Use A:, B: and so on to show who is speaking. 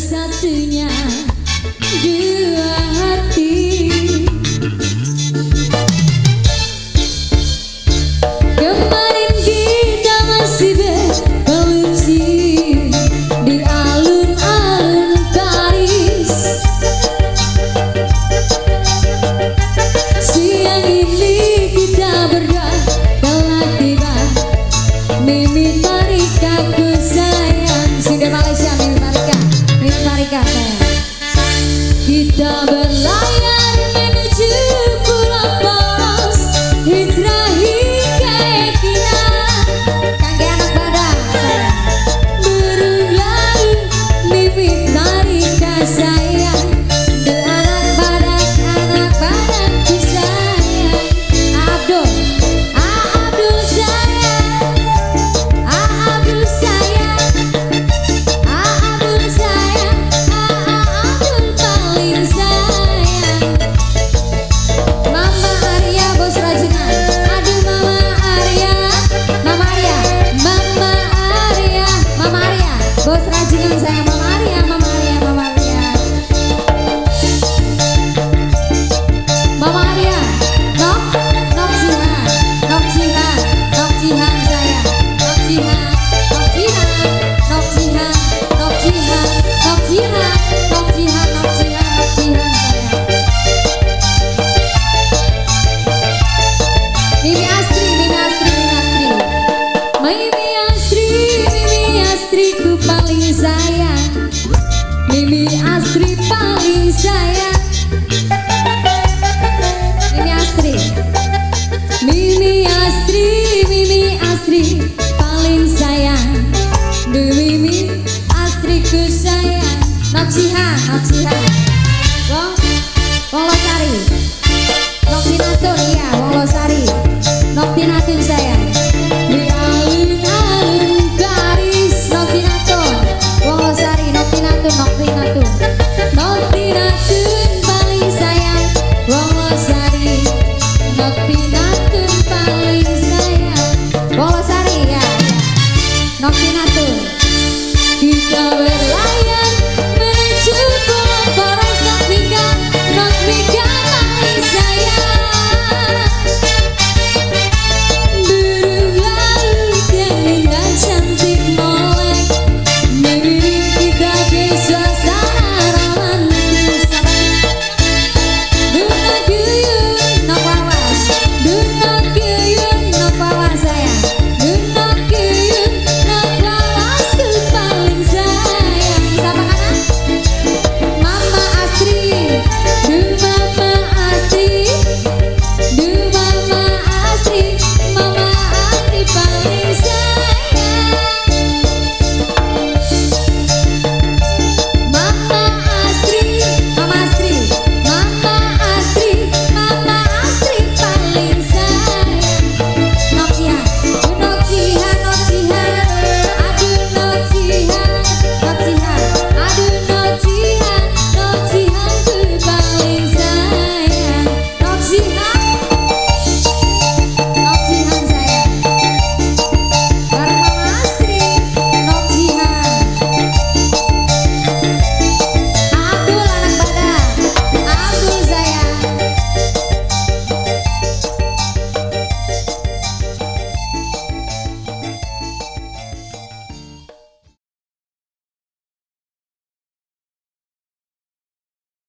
A: satu-satunya dua hati. Kemarin kita masih berpeluci di alun-alun Paris. Siang ini kita berdua telah tiba. Mimi Marika ku sayang. Sudah Malaysia Mimi Marika. Mimi Marika sayang. Kita berlayar menuju Pulau Poros, hijrah hingga Ekina. Kangge anak badak sayang. Berlalu Mimi Marika sayang. De anak badak ku sayang. Abdul sayang. Abdul sayang. Abdul sayang. Abdul paling sayang. Mama Arya bos rajunan. Aduh Mama Arya. Mama Arya. Mama Arya. Mama Arya bos rajunan sayang. Mama Arya. Mama Arya. Mama Arya. Mama Arya. Nok Jihan. Nok Jihan. Nok Jihan sayang. Nok Jihan. Nok Jihan. Nok Jihan. Nok Jihan. Nok Jihan. Nok Jihan. Nok Jihan. Nok Jihan sayang. Mimi Astri, Mimi Astri, Mimi Astri. Mimi Astri, Mimi Astri ku paling sayang.